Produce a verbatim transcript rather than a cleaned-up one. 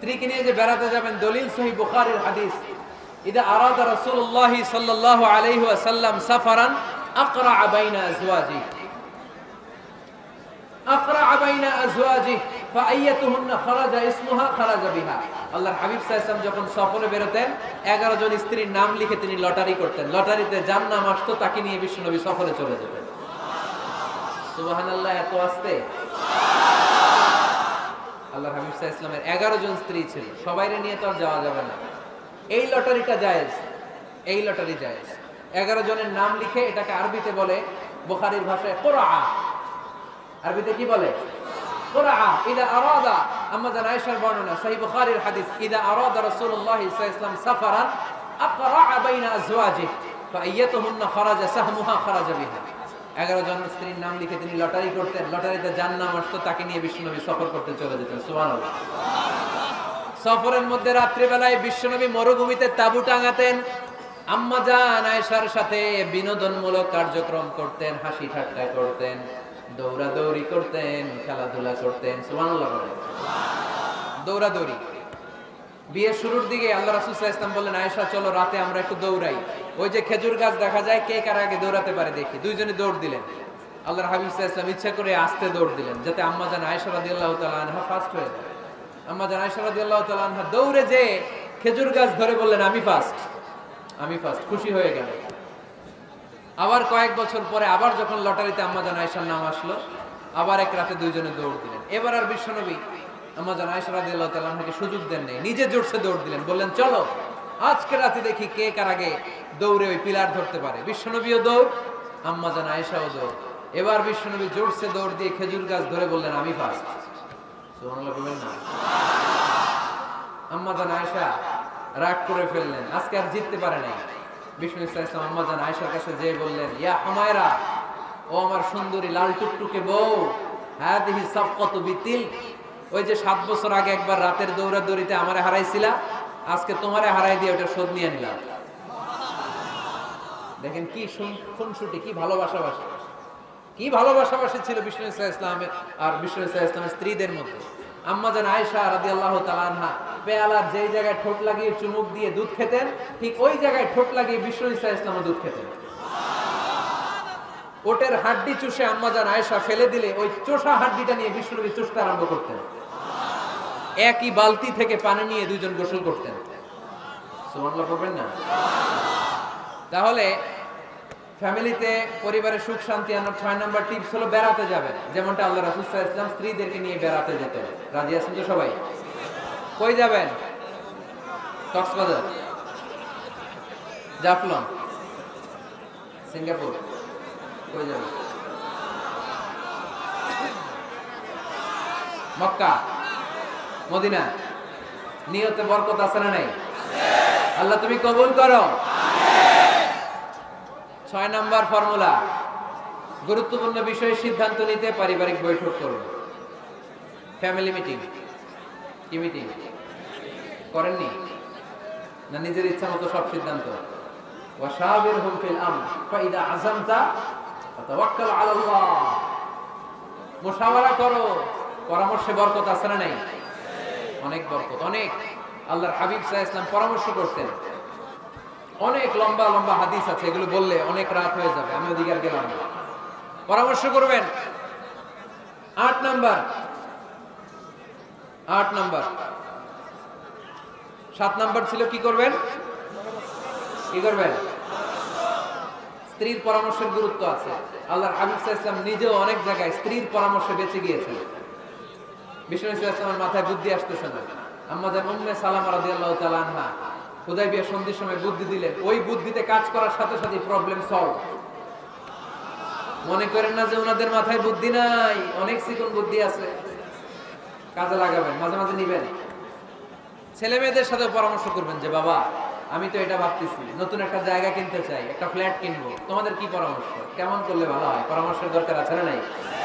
স্ত্রীকে নিয়ে যে বেড়াতে যাবেন, দলিল সহিহ বুখারীর হাদিস, ইদা আরাদা রাসূলুল্লাহ সাল্লাল্লাহু আলাইহি ওয়াসাল্লাম সাফারান আকরা বাইনা আজওয়াজি আকরা বাইনা আজওয়াজি ফাআইয়াতুহুন্না খারাজা ইসমুহা খারাজা বিহা। আল্লাহর হাবিব সাল্লাল্লাহু আলাইহি ওয়াসাল্লাম যখন সফরে বেরোতেন এগারো জন স্ত্রীর নাম লিখে তিনি লটারি করতেন। লটারিতে যার নাম আসতো তাকে নিয়ে বিশ্বনবী সফরে চলে যেতেন। সুবহানাল্লাহ, এত আস্তে। আল্লাহর হাবিব সাল্লাল্লাহু আলাইহি ওয়াসাল্লামের এগারো জন স্ত্রী ছিল, সবাইরে নিয়ে তো আর যাওয়া যাবে না। এই লটারিটা জায়েজ, এই লটারি জায়েজ। এগারো জনের নাম লিখে, এটাকে আরবিতে বলে বুখারীর ভাষায় কুরআ। আরবিতে কি বলে? কুরআ। ইদা আরাদা, আম্মা জান আয়েশার বর্ণনা, সহিহ বুখারীর হাদিস, ইদা আরাদা রাসূলুল্লাহ সাল্লাল্লাহু আলাইহি ওয়াসাল্লাম সাফারান আকরা বাইনা আজওয়াজিহি ফাআইয়াতুহুন্না খারাজা সাহমুহা খারাজা বিহা। এগারো জন স্ত্রীর নাম লিখে তিনি লটারি করতেন, লটারিতে যার নাম আসতো তাকে নিয়ে বিশ্বনবী সফর করতে চলে যেতেন। সুবহানাল্লাহ। সফরের মধ্যে রাত্রিবেলায় বিশ্বনবী মরুভূমিতে তাঁবু টাঙাতেন, আম্মা জান আয়েশার সাথে বিনোদনমূলক কার্যক্রম করতেন, হাসি ঠাট্টা করতেন, দৌড়াদৌড়ি করতেন, খেলাধুলা করতেন। সুবহানাল্লাহ। দৌড়াদৌড়ি। বিয়ের শুরুর দিকে আল্লাহ রাসূল সাল্লাল্লাহু আলাইহি ওয়াসাল্লাম বললেন, আয়েশা চলো রাতে আমরা একটু দৌড়াই। ওই যে খেজুর গাছ দেখা যায়, কে কার আগে দৌড়াতে পারে দেখি। দুইজনে দৌড় দিলেন। আল্লাহর হাবিব সাল্লাল্লাহু আলাইহি ওয়াসাল্লাম ইচ্ছা করে আস্তে দৌড় দিলেন, যাতে আম্মা জান আয়েশা রাদিয়াল্লাহু তাআলা আনহা ফার্স্ট হয়ে যায়। আম্মা জান আয়েশা রাদিয়াল্লাহু তাআলা আনহা দৌড়ে যে খেজুর গাছ ধরে বললেন, আমি ফার্স্ট, আমি ফার্স্ট। খুশি হয়ে গেল। আবার কয়েক বছর পরে আবার যখন লটারিতে আম্মা জান আয়েশার নাম আসলো, আবার এক রাতে দুইজনে দৌড় দিলেন। এবার আর বিশ্বনবী আম্মা জান আয়েশা রাদিয়াল্লাহু তাআলা আনহাকে সুযোগ দেন নাই, নিজে জোরসে দৌড় দিলেন। বললেন, চলো আজকে রাতে দেখি কে কার আগে দৌড়ে ওই পিলার ধরতে পারে। বিশ্বনবীও দৌড়, আম্মা জান আয়েশাও দৌড়। এবার বিশ্বনবী জোরসে দৌড় দিয়ে খেজুর গাছ ধরে বললেন, আমি ফার্স্ট। সুবহানাল্লাহ বলবেন না? আম্মা জান আয়েশা রাগ করে ফেললেন, আজকে আর জিততে পারে নাই। বিষ্ণু ইসলাম আম্মা জান আয়েশার কাছে যেয়ে বললেন, ইয়া হুমায়রা, ও আমার সুন্দরী লাল টুকটুকে বউ, হাদিহি সাফকাতু বিতিল, ওই যে সাত বছর আগে একবার রাতের দৌড়াদৌড়িতে আমারে হারাইছিলা, আজকে তোমারে হারাই দিয়ে ওটা শোধ নিয়ে নিলাম। দেখেন কি খুনসুটি, কি ভালোবাসাবাসি, কি ভালোবাসাবাসি ছিল বিষ্ণু ইসলামের আর বিষ্ণু ইসলামের স্ত্রীদের মধ্যে। আম্মা জান আয়েশা রাদিয়াল্লাহু তাআলা আনহা পেয়ালার যেই জায়গায় ঠোঁট লাগিয়ে চুমুক দিয়ে দুধ খেতেন, ঠিক ওই জায়গায় ঠোঁট লাগিয়ে বিষ্ণু ইসলামও দুধ খেতেন। ওটের হাড্ডি চুষে আম্মা জান আয়েশা ফেলে দিলে ওই চোষা হাড্ডিটা নিয়ে বিষ্ণুনবী চুষতে আরম্ভ করতেন। একই বালতি থেকে পানি নিয়ে দুইজন গোসল করতেন। সুবহানাল্লাহ বলবেন না? তাহলে ফ্যামিলিতে পরিবারের সুখ শান্তি আনার ছয় নম্বর টিপস হলো বেড়াতে যাবেন, যেমনটা আল্লাহ রাসূল সাল্লাল্লাহু আলাইহি ওয়াসাল্লাম স্ত্রীদেরকে নিয়ে বেড়াতে যেতেন। রাজি আছেন তো সবাই? কই যাবেন? কক্সবাজার, জাফলং, সিঙ্গাপুর, কই যাবেন? Mecca, Medina. নিয়তে বরকত আছে না নাই? আল্লাহ তুমি কবুল করো। ছয় নাম্বার ফর্মুলা, গুরুত্বপূর্ণ বিষয়ে সিদ্ধান্ত নিতে পারিবারিক বৈঠক করুন। Family meeting. কি মিটিং করেননি? না নিজের ইচ্ছা মতো সব সিদ্ধান্ত? ওয়াশাবিরহুম ফিল আমর ফাইদা আযামতা ফাতাওয়াক্কাল আলাল্লাহ। মুশাওয়ারা করো, পরামর্শে বরকত আছে না নাই? অনেক বরকত, অনেক। আল্লাহর হাবিব সাল্লাল্লাহু আলাইহি ওয়াসাল্লাম পরামর্শ করতেন। অনেক লম্বা লম্বা হাদিস আছে, এগুলো বললে অনেক রাত হয়ে যাবে, আমি ওদিকে আর গেলাম না। পরামর্শ করবেন। আট নাম্বার, আট নাম্বার সাত নাম্বার ছিল কি করবেন? কি করবেন? স্ত্রীর পরামর্শের গুরুত্ব আছে। আল্লাহর হাবিব সাল্লাল্লাহু আলাইহি ওয়াসাল্লাম নিজেও অনেক জায়গায় স্ত্রীর পরামর্শে বেঁচে গিয়েছেন। বিষ্ণু সাল্লাল্লাহু আলাইহি ওয়াসাল্লামের মাথায় বুদ্ধি আসতেছে না, আম্মা জান উম্মে সালামা রাদিয়াল্লাহু তাআলা আনহা হুদায়বিয়া সন্ধির সময় বুদ্ধি দিলেন। ওই বুদ্ধিতে কাজ করার সাথে সাথে প্রবলেম সলভ। মনে করেন না যে ওনাদের মাথায় বুদ্ধি নাই, অনেক চিকন বুদ্ধি আছে, কাজে লাগাবেন, মাঝে মাঝে নিবেন। ছেলে মেয়েদের সাথে পরামর্শ করবেন যে বাবা আমি তো এটা ভাবতেছি, নতুন একটা জায়গা কিনতে চাই, একটা ফ্ল্যাট কিনবো, তোমাদের কি পরামর্শ, কেমন করলে ভালো হয়? পরামর্শের দরকার আছে না নাই?